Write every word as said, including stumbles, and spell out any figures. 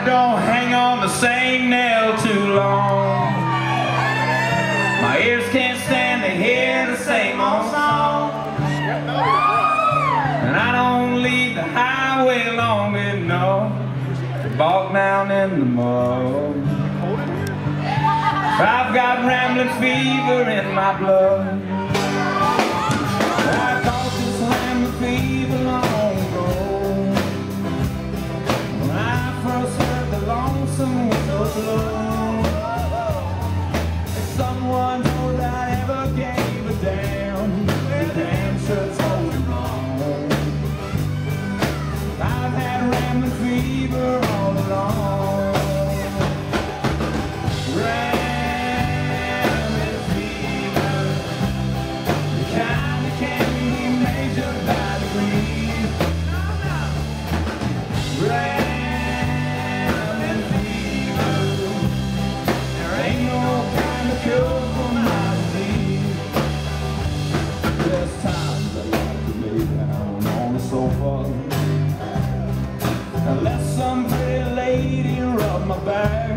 I don't hang on the same nail too long. My ears can't stand to hear the same old song. And I don't leave the highway long enough to bog down in the mud. I've got rambling fever in my blood. I caught this rambling fever long ago, when I first heard the lonesome whistle blow. If someone told I ever gave a damn, the damn sure told me wrong. I've had rambling fever all along. Let some pretty lady rub my back.